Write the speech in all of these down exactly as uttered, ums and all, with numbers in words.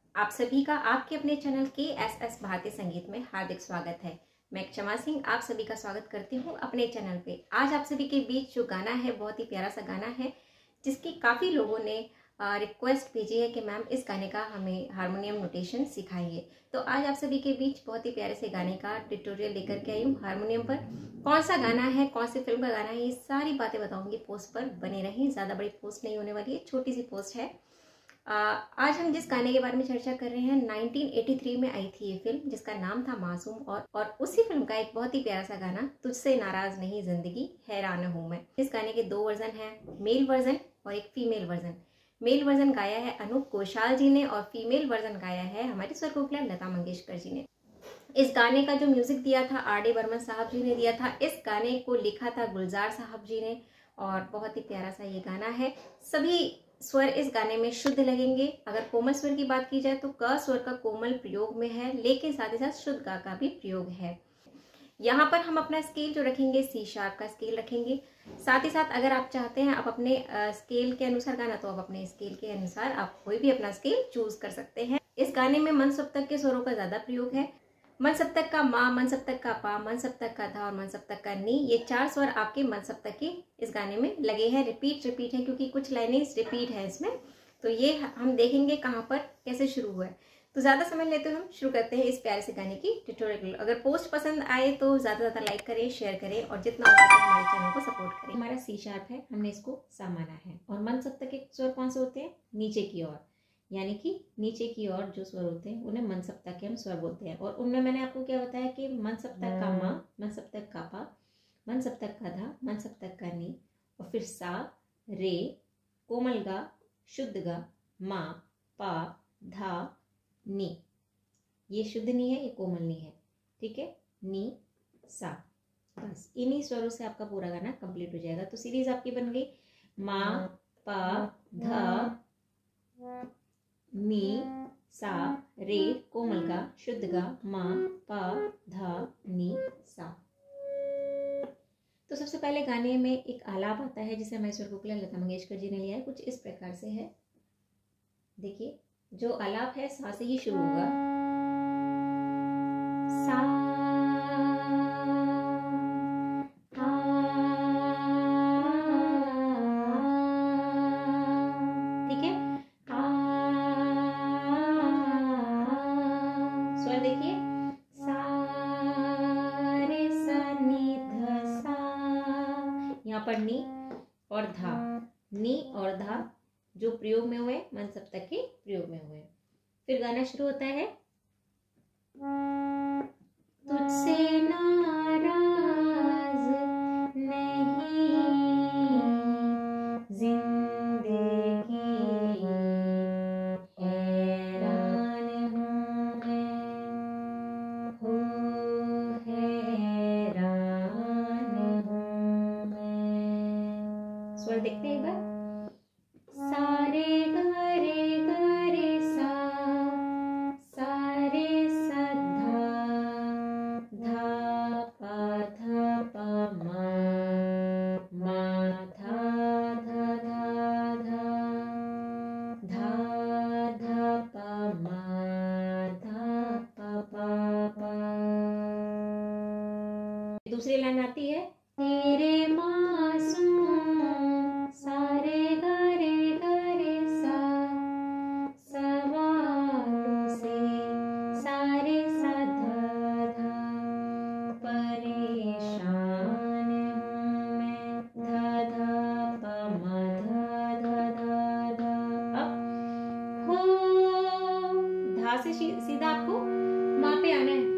आप सभी का आपके अपने चैनल के एस एस भारतीय संगीत में हार्दिक स्वागत है। मैं क्षमा सिंह आप सभी का स्वागत करती हूँ अपने चैनल पे। आज आप सभी के बीच जो गाना है बहुत ही प्यारा सा गाना है, जिसकी काफ़ी लोगों ने रिक्वेस्ट भेजी है कि मैम इस गाने का हमें हारमोनियम नोटेशन सिखाइए। तो आज आप सभी के बीच बहुत ही प्यारे से गाने का ट्यूटोरियल लेकर के आई हूँ हारमोनियम पर। कौन सा गाना है, कौन सी फिल्म का गाना है, ये सारी बातें बताऊंगी। पोस्ट पर बने रहें, ज़्यादा बड़ी पोस्ट नहीं होने वाली है, छोटी सी पोस्ट है। आज हम जिस गाने के बारे में चर्चा कर रहे हैं, नाइनटीन एटी थ्री में आई थी ये फिल्म, जिसका नाम था मासूम। और और उसी फिल्म का एक बहुत ही प्यारा सा गाना, तुझसे नाराज नहीं जिंदगी हैरान हूं मैं। इस गाने के दो वर्जन हैं, मेल वर्जन और एक फीमेल वर्जन। मेल वर्जन गाया है अनूप घोषाल जी ने और फीमेल वर्जन गाया है हमारी स्वर कोकिला लता मंगेशकर जी ने। इस गाने का जो म्यूजिक दिया था आर डी बर्मन साहब जी ने दिया था। इस गाने को लिखा था गुलजार साहब जी ने और बहुत ही प्यारा सा ये गाना है। सभी स्वर इस गाने में शुद्ध लगेंगे। अगर कोमल स्वर की बात की जाए तो क स्वर का कोमल प्रयोग में है, लेकिन साथ ही साथ शुद्ध गा का भी प्रयोग है। यहाँ पर हम अपना स्केल जो रखेंगे सी शार्प का स्केल रखेंगे। साथ ही साथ अगर आप चाहते हैं आप अपने स्केल के अनुसार गाना, तो आप अपने स्केल के अनुसार आप कोई भी अपना स्केल चूज कर सकते हैं। इस गाने में मन सप्तक के स्वरों का ज्यादा प्रयोग है। मन सप्तक का मा, मन सप्तक का पा, मन सप्तक का धा और मन सप्तक का नी, ये चार स्वर आपके मन सप्तक के इस गाने में लगे हैं। रिपीट रिपीट है क्योंकि कुछ लाइनें रिपीट है इसमें, तो ये हम देखेंगे कहाँ पर कैसे शुरू हुआ है। तो ज़्यादा समय लेते हुए हम शुरू करते हैं इस प्यारे से गाने की ट्यूटोरियल। अगर पोस्ट पसंद आए तो ज़्यादा से ज़्यादा लाइक करें, शेयर करें और जितना हो सके हमारे चैनल को सपोर्ट करें। हमारा सी शार्प है, हमने इसको सा माना है। और मन सप्तक के स्वर कौन से होते हैं? नीचे की ओर, यानी कि नीचे की ओर जो स्वर होते हैं उन्हें मन सप्तक के हम स्वर बोलते हैं। और उनमें मैंने आपको क्या बताया कि मन सप्तक का मा, मन सप्तक का पा, मन सप्तक का धा, मन सप्तक का नी और फिर सा, रे, कोमल गा, शुद्ध गा, मा, पा, धा, नी। ये शुद्ध नी है, ये कोमल नी है, ठीक है। नी, सा, बस इन्हीं स्वरों से आपका पूरा गाना कंप्लीट हो जाएगा। तो सीरीज आपकी बन गई मा, पा, धा, नी, सा, रे, कोमल गा, शुद्ध गा, मा, पा, धा, नी, सा। तो सबसे पहले गाने में एक आलाप आता है जिसे हमारे स्वर कोकिला लता मंगेशकर जी ने लिया है। कुछ इस प्रकार से है, देखिए। जो आलाप है सा से ही शुरू होगा। सा, देखिए सा रे सा नी ध सा, यहाँ पर नी और धा, नी और धा जो प्रयोग में हुए मन सप्तक के प्रयोग में हुए। फिर गाना शुरू होता है तुझसे नाराज नहीं जिंदगी स्वर देखते हैं एक बार। सारे गरे गरे सा, सारे सा धा, धा पा धा पा मा, मा धा धा धा धा, धा धा पा मा, धा पा पा पा। दूसरी लाइन आती है तेरे मासूम सारे गरे गरे सा, सवालों से सारे सा धा धा, परेशान हूँ मैं, धा धा पा मा धा धा धा धा। अब हो, धा से सीधा आपको मा पे आना है।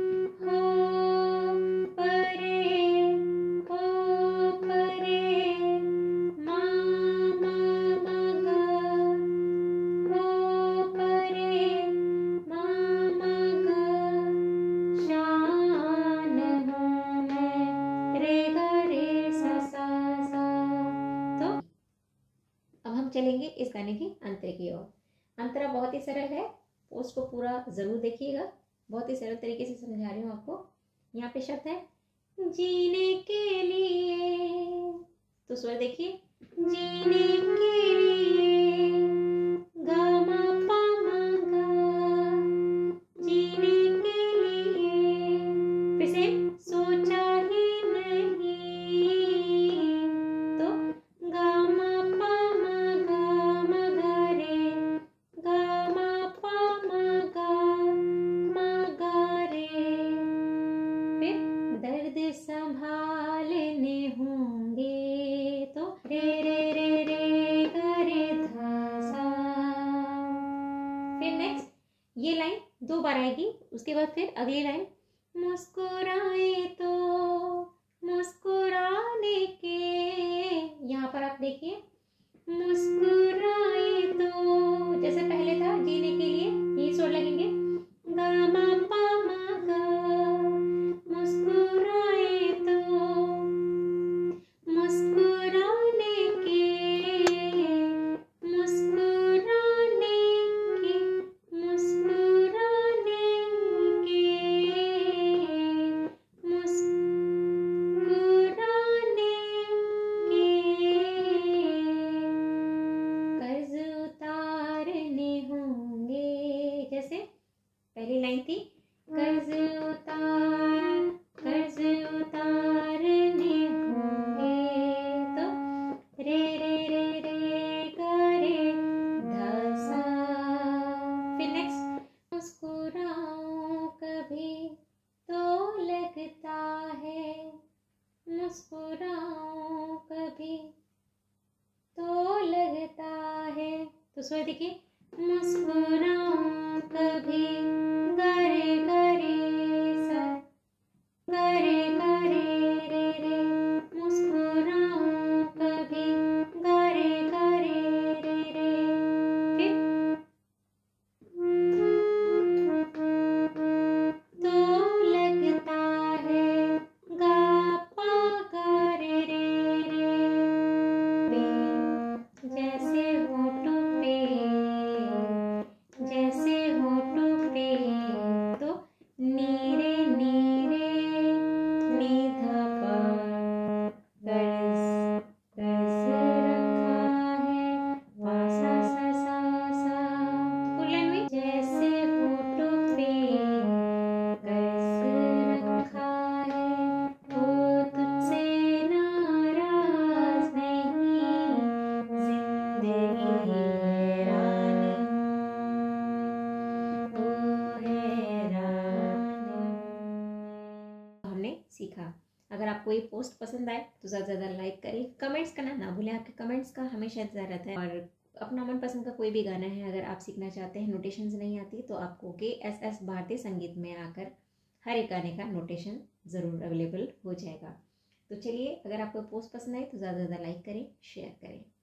चलेंगे इस गाने की अंतरे की ओर। अंतरा बहुत ही सरल है, पोस्ट को पूरा जरूर देखिएगा। बहुत ही सरल तरीके से समझा रही हूँ आपको। यहाँ पे शब्द है जीने के लिए, तो स्वर देखिए जीने के लिए गा मा पा मा गा, फिर नेक्स्ट ये लाइन दो बार आएगी, उसके बाद फिर अगली लाइन, मुस्कुराए तो मुस्कुराने के, यहाँ पर आप देखिए मुस्कुराए तो, जैसे पहले था जीने के लिए ये स्वर लगेंगे, गा मा पा मा गा, मुस्कुराए तो मुस्कुराने के, मुस्कुराने के, मुस्कुराने के, मुस्कुराने के, कर्ज उतारने होंगे, जैसे पहली लाइन थी कर्ज उतार, कर्ज उतारने होंगे, तो रे रे रे रे गा रे धा सा। फिर नेक्स्ट, मुस्कुराऊं कभी तो लगता है, मुस्कुराऊं कभी तो लगता है, तो स्वर देखिए, मुस्कुराऊं कभी गा रे गा रे सा, गा रे गा रे रे रे, मुस्कुराऊं कभी गा रे गा रे रे रे। फिर तो लगता है गा पा गा रे रे रे, पे जैसे होठों पे, जैसे होठों पे, तो नीरे नीरे नी धा पा, कर्ज कर्ज रखा है पा सा सा सा सा। फुल लाइन में, जैसे होठों पे कर्ज रखा है, वो तुझसे नाराज नहीं, जिंदगी हैरान, ओ हैरान। हमने सीखा। अगर आपको ये पोस्ट पसंद आए तो ज़्यादा से ज़्यादा लाइक करें, कमेंट्स करना ना भूलें, आपके कमेंट्स का हमेशा इंतजार रहता है। और अपना मनपसंद का कोई भी गाना है अगर आप सीखना चाहते हैं, नोटेशंस नहीं आती, तो आपको के एस एस भारतीय संगीत में आकर हर एक गाने का नोटेशन ज़रूर अवेलेबल हो जाएगा। तो चलिए, अगर आपको पोस्ट पसंद आए तो ज़्यादा से ज़्यादा लाइक करें, शेयर करें।